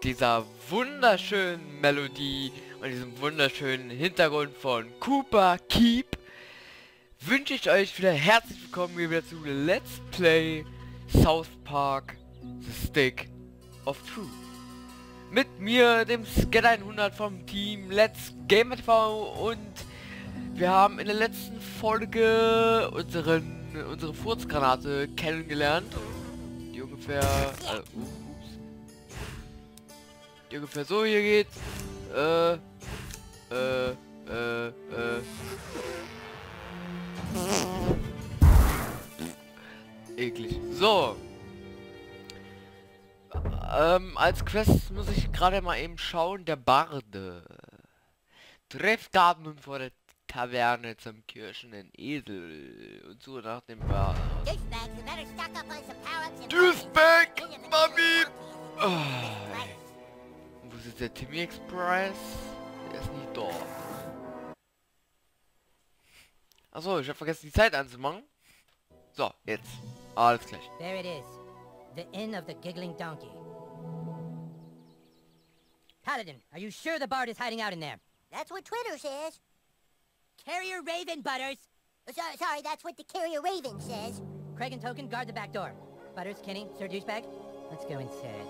dieser wunderschönen Melodie und diesem wunderschönen Hintergrund von Cooper Keep wünsche ich euch wieder herzlich willkommen hier wieder zu Let's Play South Park The Stick of Truth. Mit mir, dem Scat 100 vom Team Let's Gamer TV, und wir haben in der letzten Folge unsere Furzgranate kennengelernt, die ungefähr die ungefähr so hier geht. Eklig. So. Als Quest muss ich gerade mal eben schauen. Der Barde trifft Damen vor der Taverne zum kirschenden Esel und suche nach dem Bart. Douchebag, Mami! Wo ist der Timmy Express? Der ist nicht da. Achso, ich habe vergessen, die Zeit anzumachen. So, jetzt. Alles gleich. There it is. The Inn of the Giggling Donkey. Paladin, are you sure the bard is hiding out in there? That's what Twitter says. Carrier Raven, Butters! Sorry, that's what the Carrier Raven says. Craig and Token, guard the back door. Butters, Kenny, Sir Douchebag, let's go inside.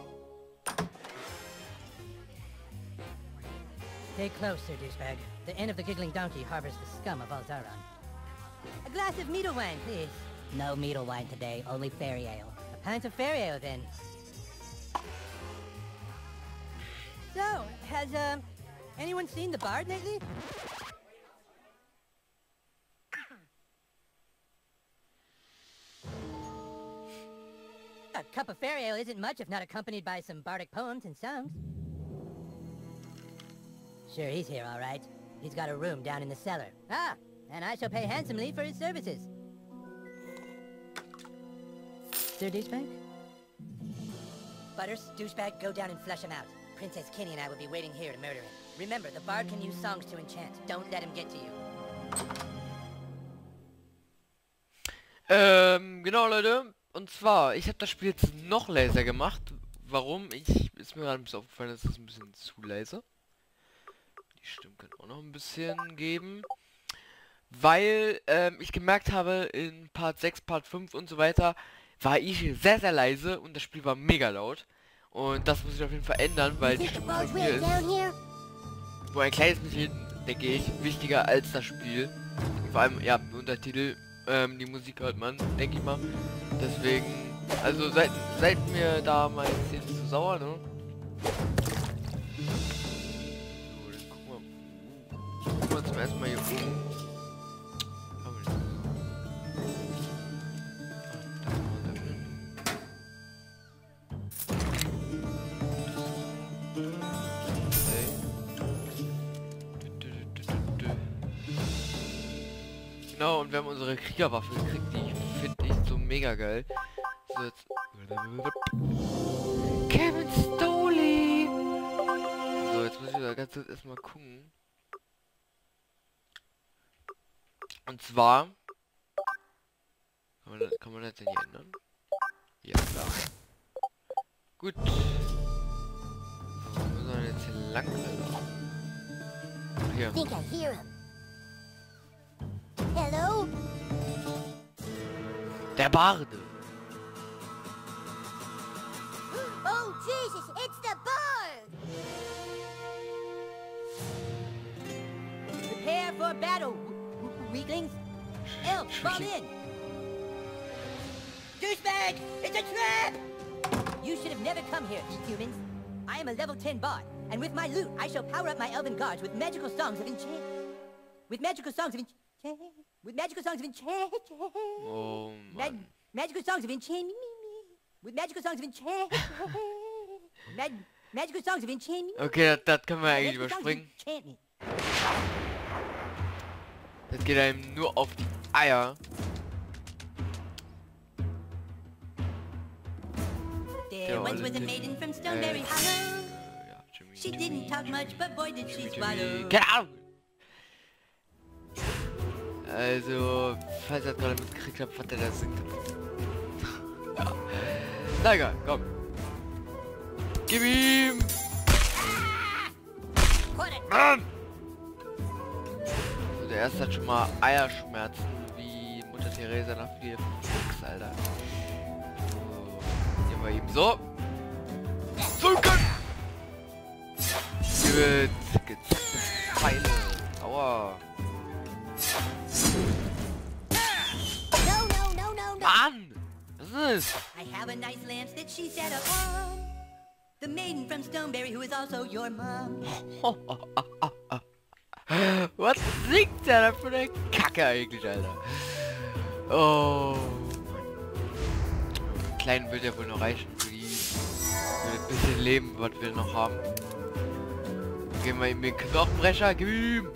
Stay close, Sir Douchebag. The Inn of the Giggling Donkey harbors the scum of Alzaron. A glass of meadle wine, please. No meadle wine today, only fairy ale. A pint of fairy ale, then. So, has, anyone seen the bard lately? A cup of fairy ale isn't much if not accompanied by some bardic poems and songs. Sure, he's here, all right. He's got a room down in the cellar. Ah, and I shall pay handsomely for his services. Sir Douchebag? Butters, Douchebag, go down and flush him out. Princess Kenny and I will be waiting here to murder him. Remember, the bard can use songs to enchant. Don't let him get to you. Genau, Leute. Und zwar, ich habe das Spiel jetzt noch leiser gemacht. Warum? Ist mir gerade ein bisschen aufgefallen, dass es ein bisschen zu leise. Die Stimme können auch noch ein bisschen geben. Weil ich gemerkt habe, in Part 6, Part 5 und so weiter, war ich sehr, sehr leise und das Spiel war mega laut. Und das muss ich auf jeden Fall ändern, weil die Stimme von mir ist wo ein kleines bisschen, denke ich, wichtiger als das Spiel. Vor allem, ja, im Untertitel, die Musik hört man, denke ich mal. Deswegen, also seid mir da mal jetzt zu sauer, ne? So, dann gucken wir zum ersten Mal hier oben. Genau, und wir haben unsere Kriegerwaffe gekriegt, die finde ich so mega geil. So, jetzt... Kevin Stoley! So, jetzt muss ich da ganz kurz erstmal gucken. Und zwar... Kann man das denn hier ändern? Ja, klar. Gut. So, wo müssen wir jetzt hier lang, Alter? Hier. I think I hear him. Hello? Der Barde. Oh, Jesus, it's the bard! Prepare for battle, weaklings. Elf, fall in. Douchebag, it's a trap! You should have never come here, humans. I am a level 10 bard, and with my loot, I shall power up my elven guards with magical songs of enchant. With magical songs of enchant. With magical songs of enchant. Oh Mann. Magical songs of enchant. With magical songs of enchant. Magical songs of enchant. Okay, das können wir eigentlich überspringen. Das geht einem nur auf die Eier. There once was a maiden from Stoneberry Hollow. She didn't talk much, but boy did she swallow. Keine Ahnung. Also, falls ihr gerade mitgekriegt habt, was der da singt. Ja. Na egal, komm. Gib ihm! Put it. Mann! So, der erste hat schon mal Eierschmerzen, wie Mutter Theresa nach 4 Fuchs, Alter. So, gehen wir ihm so. Zücken! Gut, gezackte Pfeile. Aua. No. Mann! Was ist I have a nice lamp that she set up on. The maiden from Stoneberry who is also your mom. das? Was singt der da für eine Kacke eigentlich, Alter? Oh. Kleinen wird ja wohl noch reichen für ein bisschen Leben, was wir noch haben. Gehen wir ihm den Knochenbrecher, gib ihm!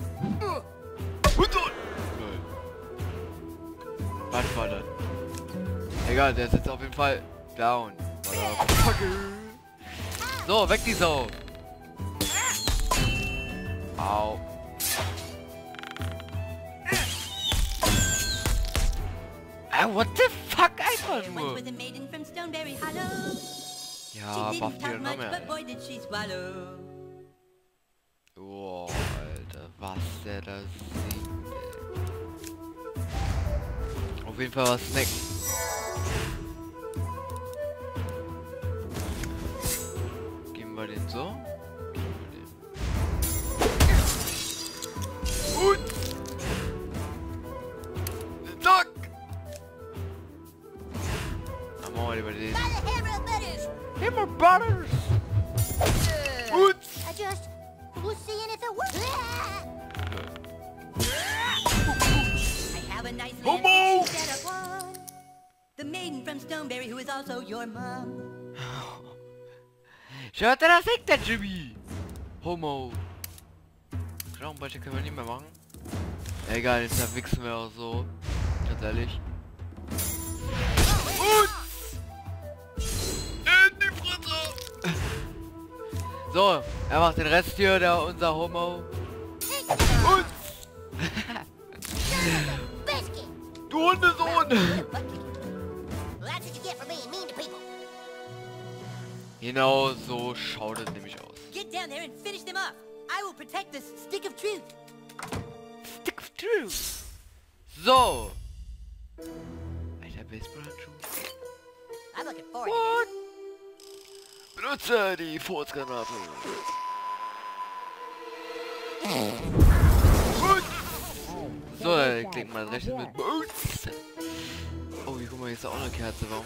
Was war das? Egal, der sitzt auf jeden Fall down. So, weg die Sau! Au. What the fuck, einfach There nur! once was a maiden from Stoneberry Hollow. Ja, She buff didn't die talk noch much, mehr. but boy did she swallow. Oh, Alter, was der da singt, ey. Auf jeden Fall was Snack. Geben wir den so. Geben wir den. Gut! Zack! Dann machen wir lieber den. By the hammer of butters. Hammer Brothers! Gut! I just was seeing if it worked. I have a nice lamp Homo! that she set up on. The maiden from Stoneberry who is also your mom. Schaut, da singt der Jimmy! Homo! Knochenbrecher können wir nicht mehr machen. Egal, jetzt verwichsen wir auch so. Ganz ehrlich. Und! In die Fresse! So, er macht den Rest hier, der unser Homo. Und! Biscuit. Du Hundesohn! Well, that's what you get for being mean to people. Genau so schaut es nämlich aus. Get down there and finish them off. I will protect this stick of truth. Stick of Truth! So! Alter, Baseballhandschuh. I'm looking forward to What? this. Benutze die Furzgranate. So, da klingt man recht mit Boots. Oh, hier guck mal, hier ist auch eine Kerze. Warum?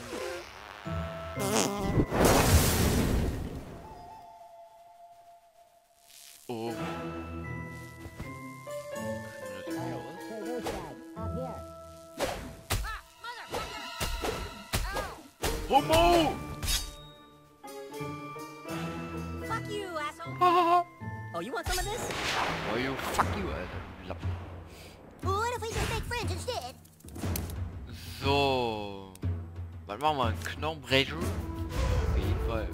Oh. Homo! Fuck you, asshole. Oh, Oh, you want some of this? you fuck you, Alter. Lappen. What if we just make friends instead? So. Was machen wir? Ein Knochenbrecher? Auf jeden Fall.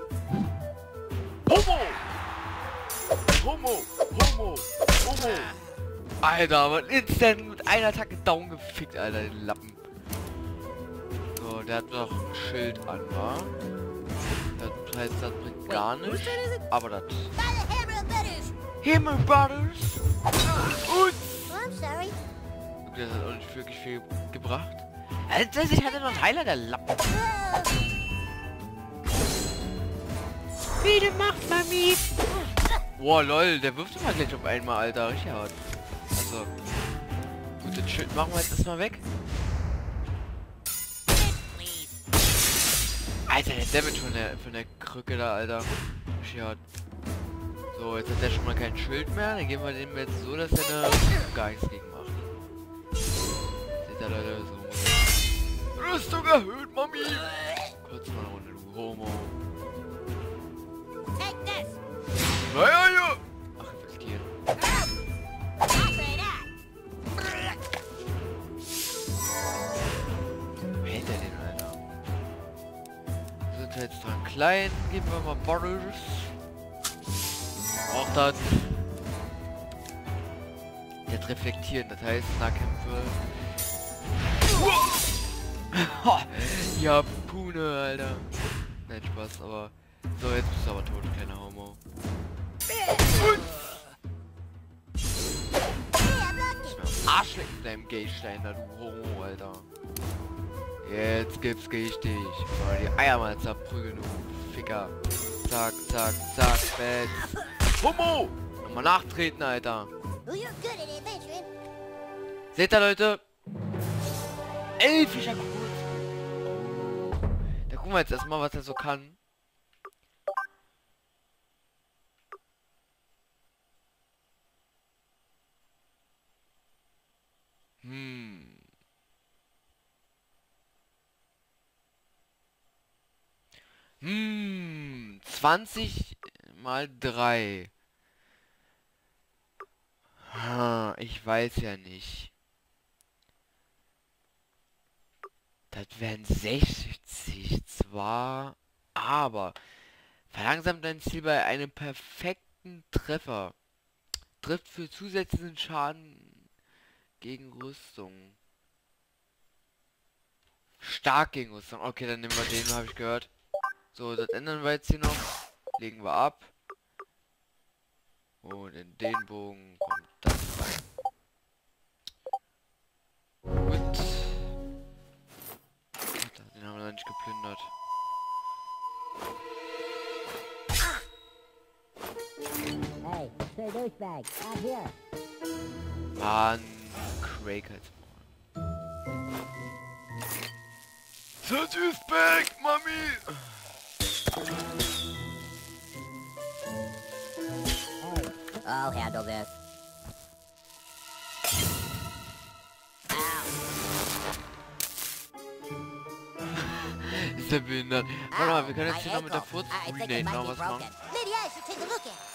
Homo! Homo! Homo! Homo! Alter, man instant mit einer Attacke down gefickt, Alter, den Lappen. So, der hat noch ein Schild an, wa? Das heißt, das bringt gar nichts. Aber das... By the hammer of butters. Himmel Brothers! Und... Oh, I'm sorry. Das hat auch nicht wirklich viel gebracht. Also, ich hatte noch einen Heiler, der Lappen. Bitte macht Mami! Boah, lol, der wirft immer gleich auf einmal, Alter. Richtig hart. Also... Gut, das Schild machen wir jetzt erstmal weg. Alter, der Damage von der Krücke da, Alter. Richtig hart. So, jetzt hat er schon mal kein Schild mehr. Dann geben wir dem jetzt so, dass er gar nichts gegen macht. Seht ihr, Leute, so. Rüstung erhöht, Mami! Kurz mal eine Runde, du Homo. Take this. Naja, ja! Ach, investieren. After that. Wer hält der denn, Alter? Wir sind jetzt dran klein. Geben wir mal Bottles. Auch das. Der hat reflektieren, das heißt Nahkämpfe. Ja, Pune, Alter. Nein, Spaß, aber So, jetzt bist du aber tot, kleiner Homo. Arschleck in deinem Gaystein, da du Homo, Alter. Jetzt geh ich dich. Mal die Eier mal zerprügeln, du Ficker. Zack, zack, zack, Bett. Homo! Nochmal nachtreten, Alter. Well, you're good at adventuring. Seht ihr, Leute? Fischer kurz. Da gucken wir jetzt erstmal, was er so kann. Hm. 20 mal 3. Ich weiß ja nicht. Das wären 60 zwar, aber verlangsamt dein Ziel bei einem perfekten Treffer. Trifft für zusätzlichen Schaden gegen Rüstung. Stark gegen Rüstung. Okay, dann nehmen wir den, habe ich gehört. So, das ändern wir jetzt hier noch. Legen wir ab. Und in den Bogen kommt das rein. Gut. Den haben wir noch nicht geplündert. Hey, Sir Douchebag, out here. Mann, Craig halt mal. Such is back, Mami! I'll handle this. Ist der behindert? Warte mal, wir können jetzt hier noch mit der Furz Renate noch was machen. Maybe I should take a look at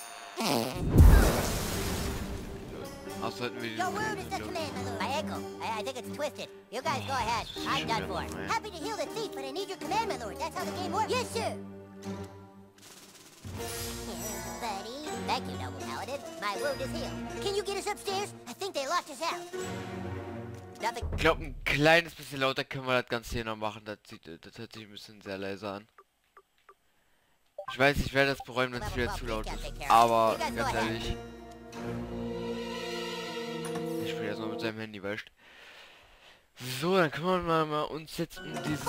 Außer hätten wir die... Your wound is the command, my lord. My ankle. I think it's twisted. You guys go ahead. I'm done for. Happy to heal the thief, but I need your command, my lord. That's how the game works. Yes, sir. Here's the buddy. Thank you, noble paladin. My wound is healed. Can you get us upstairs? I think they locked us out. Nothing. Ich glaube, ein kleines bisschen lauter können wir das Ganze hier noch machen. Das hört sich ein bisschen sehr leise an. Ich weiß, ich werde das bereuen, wenn es wieder zu laut ist. Aber, ganz ehrlich... Ich spiele erstmal mit seinem Handy, weißt du? So, dann kümmern wir mal uns jetzt um diesen...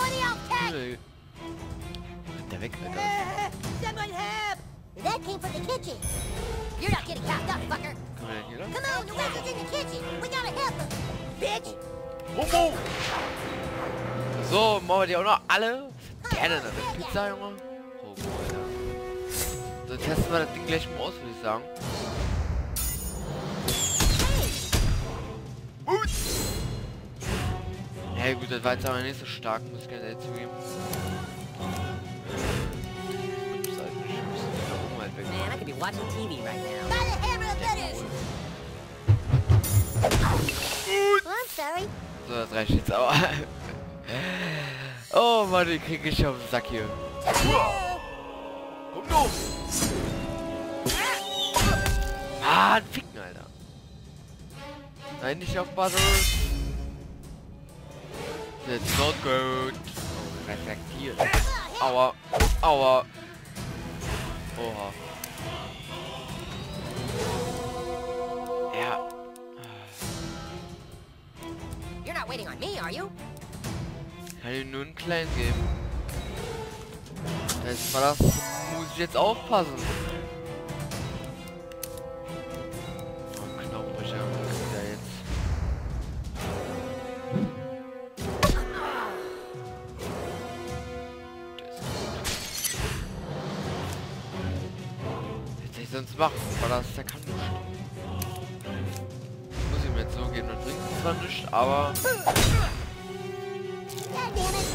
Der weg, Alter. Someone help! That came from the kitchen. You're not getting chopped up, fucker. Kann man denn hier lang? Come on, the wizard's in the kitchen. We gotta help him. Bitch! Homo! So, machen wir die auch noch alle. Gerne eine Pizza, Junge. Homo, Alter. So, testen wir das Ding gleich mal aus, würde ich sagen. Ja gut, das war jetzt aber nicht so stark, muss ich ganz ehrlich zugeben. Man, I could be watching TV right now. By the hammer of letters! Oh, I'm sorry. So, das reicht jetzt aber. Oh Mann, den krieg ich auf den Sack hier. Komm doch! Ah, ein Ficken, Alter. Nein, nicht auf Basis. That's not good. Reflektiert. Aua. Aua. Oha. Ja. You're not waiting on me, are you? Kann ich nur einen kleinen geben. Das war das. Muss ich jetzt aufpassen. Oh, Knochenbrücher. Was ist da jetzt? Sonst machen, aber das der kann nicht. Muss ihm jetzt so gehen, dann bringt es zwar nicht, aber... God damn it!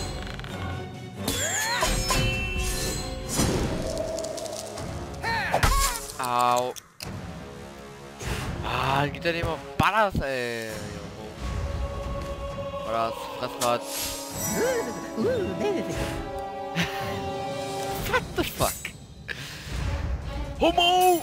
Au. Ah, dann geht er dem auf Ballers, ey. Ballers, Fressbad. What the fuck? Homo!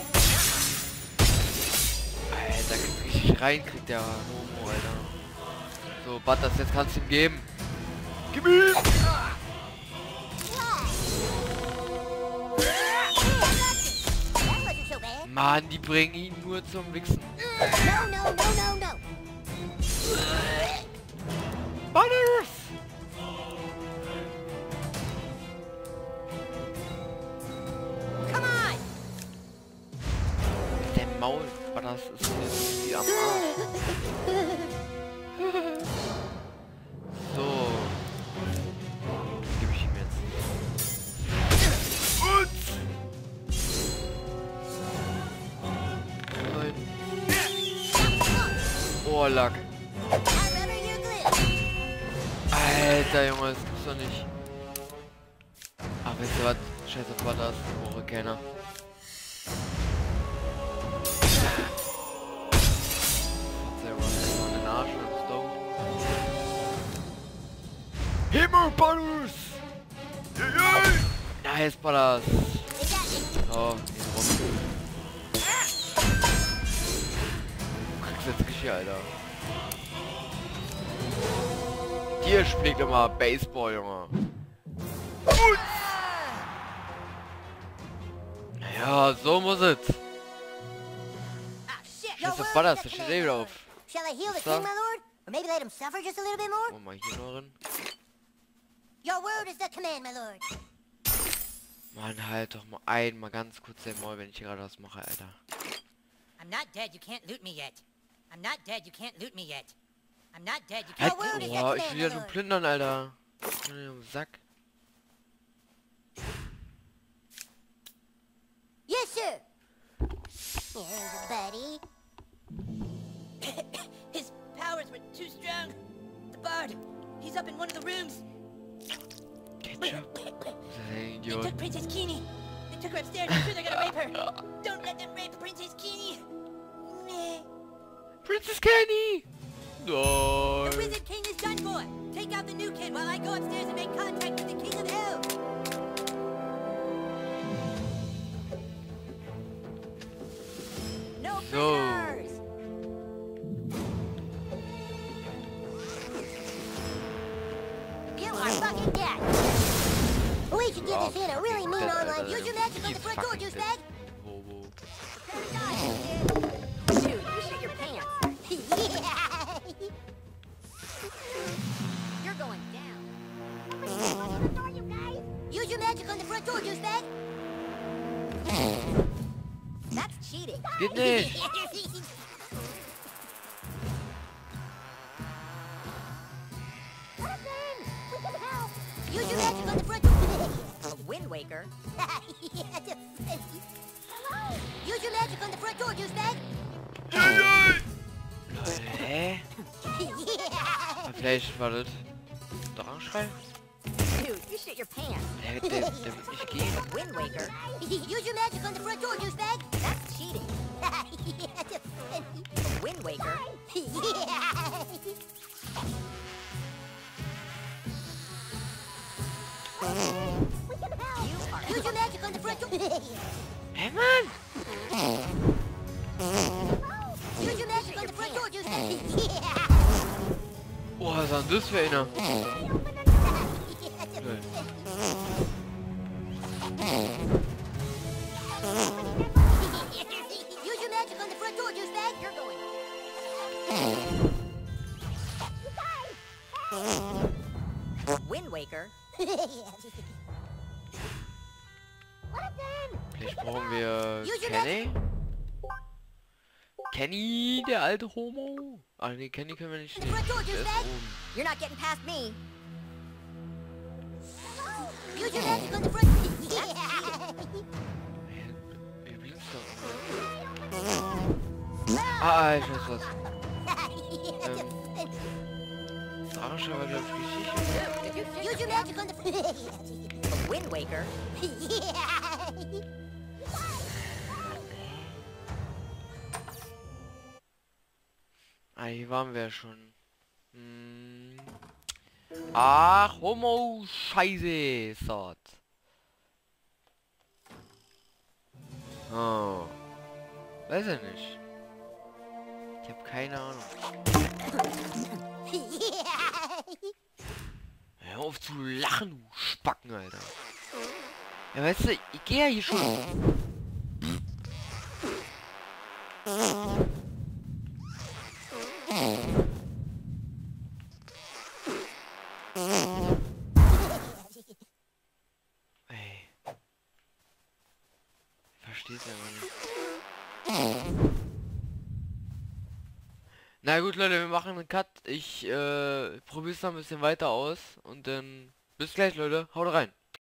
Alter, kriegt richtig rein, kriegt der Homo, Alter. So, Butters, jetzt kannst du ihm geben. Gib ihm! Mann, die bringen ihn nur zum Wichsen. No, no, no, no, no. Butters! Come on. Der Maul, Butters ist irgendwie am Arsch. So. Gebe ich ihm jetzt. Nein. Oh, Lack. I remember your glue. Alter Junge, das gibt's doch nicht. Ach, weißt du was? Scheiß auf Butters, brauche keiner. Sehr gut, erstmal in den Arsch und dann Stone. Himmel, Butters! Nice, Butters! They got me. Oh, nicht rum. Du kriegst jetzt Geschirr, Alter. Hier spielt immer Baseball, Junge. Naja, so muss es. Ah, shit. Scheiß Your auf word Butters, is da the steht command, wieder my lord. auf. Shall I heal the Was king, da? my lord? Or maybe let him suffer just a little bit more? Oh, mal hier noch rein. Your word is the command, my lord. Mann, halt doch mal einmal ganz kurz den Maul, wenn ich hier gerade was mache, Alter. I'm not dead, you can't loot me yet. I'm not dead, you can't loot me yet. I'm not dead, you Halt, can't... word is oh, that ich will ja nur plündern, Alter. Ich bin im Sack. Yes, sir. Here's your buddy. His powers were too strong. The bard, he's up in one of the rooms. Ketchup. Das ist ein They Idiot. took Princess Keene. They took her upstairs, I'm sure they're gonna rape her. Don't let them rape Princess Keene. Meh. Princess Kenny! The Nein. Wizard King is done for. Take out the new kid while I go upstairs and make contact with the King of Hell. No So. prisoners. You are fucking dead. We should give this in a really mean online. Use your magic on the front door, douchebag. Wo, wo. Dude, you shit your pants. You're going down. Use your magic on the front door, douchebag. That's cheating. Geht nicht. Use your magic on the front door. A Wind Waker? Use your magic on the front door, douchebag. Leute, hä? Vielleicht war das Drangschrei? Dude, you shit your pants. Der wird nicht gehen. Wind Waker? Use your magic on the front door, douchebag. That's cheating. A Wind Waker? Use your magic on the front door. Hä, Mann? Use your magic on the front door, douchebag. Oh, was war denn das für einer? Use your magic on the front door, douchebag. You're going. Wind Waker? Vielleicht brauchen wir Kenny? Kenny, der alte Homo? Ah ne, Kenny können wir nicht nehmen. Der ist oben. You're not getting past me. Use your magic on the front. Wie blinkst du? Ah, ich weiß was. Drangschrei war glaube ich richtig. Use your magic on the front. Wind Waker? Ah, hier waren wir schon. Hm. Ach, Homo, Scheiße, Sort. Oh. Weiß er nicht. Ich habe keine Ahnung. Hör auf zu lachen, du Spacken, Alter. Ja, weißt du, ich gehe ja hier schon. Ey. Ich versteh's ja nicht. Na gut, Leute, wir machen einen Cut. Ich probier's noch ein bisschen weiter aus und dann bis gleich, Leute. Haut rein.